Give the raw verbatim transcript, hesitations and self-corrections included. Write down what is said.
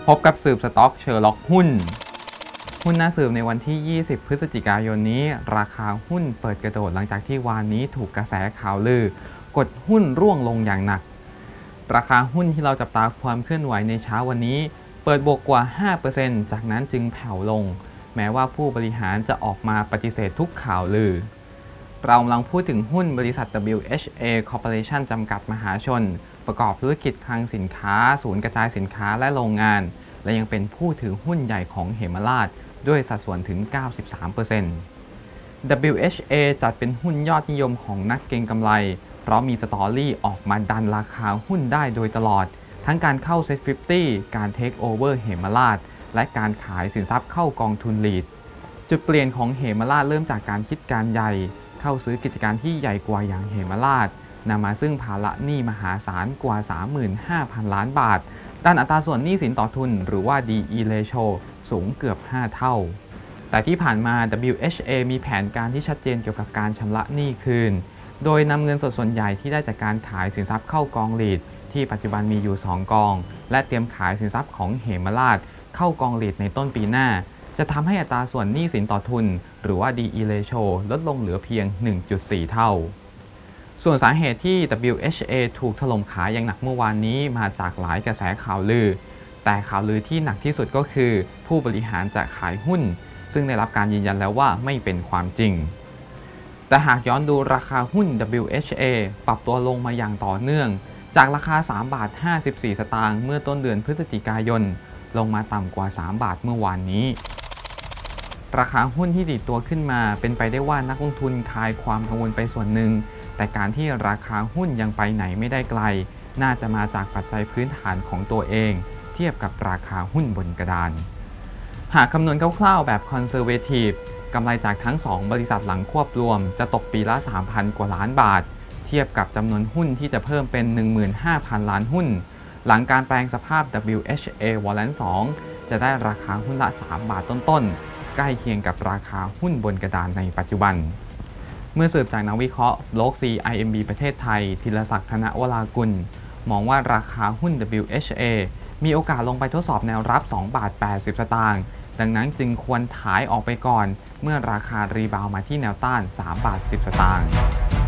พบกับสืบสต็อกเชอร์ล็อกหุ้นหุ้นน่าสืบในวันที่ ยี่สิบ พฤศจิกายนนี้ราคาหุ้นเปิดกระโดดหลังจากที่วานนี้ถูกกระแสข่าวลือกดหุ้นร่วงลงอย่างหนักราคาหุ้นที่เราจับตาความเคลื่อนไหวในเช้าวันนี้เปิดบวกกว่า ห้าเปอร์เซ็นต์ จากนั้นจึงแผ่วลงแม้ว่าผู้บริหารจะออกมาปฏิเสธทุกข่าวลือเรากำลังพูดถึงหุ้นบริษัท ดับเบิลยู เอช เอ Corporation จำกัดมหาชนประกอบธุรกิจคลังสินค้าศูนย์กระจายสินค้าและโรงงานและยังเป็นผู้ถือหุ้นใหญ่ของเหมราชด้วยสัดส่วนถึง เก้าสิบสามเปอร์เซ็นต์ ดับเบิลยู เอช เอ จัดเป็นหุ้นยอดนิยมของนักเก็งกำไรเพราะมีสตอรี่ออกมาดันราคาหุ้นได้โดยตลอดทั้งการเข้า เซ็ต ห้าสิบ การเทคโอเวอร์เหมราชและการขายสินทรัพย์เข้ากองทุนลีดจุดเปลี่ยนของเหมราชเริ่มจากการคิดการใหญ่เข้าซื้อกิจการที่ใหญ่กว่าอย่างเหมราชนำมาซึ่งภาระหนี้มหาศาลกว่า สามหมื่นห้าพัน ล้านบาทด้านอัตราส่วนหนี้สินต่อทุนหรือว่า ดี อี Ratio สูงเกือบห้าเท่าแต่ที่ผ่านมา ดับเบิลยู เอช เอ มีแผนการที่ชัดเจนเกี่ยวกับการชำระหนี้คืนโดยนำเงินสดส่วนใหญ่ที่ได้จากการขายสินทรัพย์เข้ากองลีดที่ปัจจุบันมีอยู่สองกองและเตรียมขายสินทรัพย์ของเหมราชเข้ากองลีดในต้นปีหน้าจะทำให้อัตราส่วนหนี้สินต่อทุนหรือว่า ดี อี Ratio ลดลงเหลือเพียง หนึ่งจุดสี่ เท่าส่วนสาเหตุที่ ดับเบิลยู เอช เอ ถูกถล่มขายอย่างหนักเมื่อวานนี้มาจากหลายกระแสข่าวลือแต่ข่าวลือที่หนักที่สุดก็คือผู้บริหารจะขายหุ้นซึ่งได้รับการยืนยันแล้วว่าไม่เป็นความจริงแต่หากย้อนดูราคาหุ้น ดับเบิลยู เอช เอ ปรับตัวลงมาอย่างต่อเนื่องจากราคา สามบาทห้าสิบสี่ สตางค์เมื่อต้นเดือนพฤศจิกายนลงมาต่ำกว่าสามบาทเมื่อวานนี้ราคาหุ้นที่ดีดตัวขึ้นมาเป็นไปได้ว่านักลงทุนคลายความกังวลไปส่วนหนึ่งแต่การที่ราคาหุ้นยังไปไหนไม่ได้ไกลน่าจะมาจากปัจจัยพื้นฐานของตัวเองเทียบกับราคาหุ้นบนกระดานหากคำนวณคร่าวๆแบบคอนเซอร์เวทีฟกำไรจากทั้งสองบริษัทหลังควบรวมจะตกปีละ สามพัน กว่าล้านบาทเทียบกับจำนวนหุ้นที่จะเพิ่มเป็น หนึ่งหมื่นห้าพัน ล้านหุ้นหลังการแปลงสภาพ ดับเบิลยู เอช เอ Warrant สองจะได้ราคาหุ้นละสามบาทต้นๆใกล้เคียงกับราคาหุ้นบนกระดานในปัจจุบันเมื่อสืบจากนักวิเคราะห์โลก ซี ไอ เอ็ม บี ประเทศไทยธีรศักดิ์ธนวรากุลมองว่าราคาหุ้น ดับเบิลยู เอช เอ มีโอกาสลงไปทดสอบแนวรับ สองบาทแปดสิบ สตางค์ดังนั้นจึงควรขายออกไปก่อนเมื่อราคารีบาวมาที่แนวต้าน สามบาทสิบ สตางค์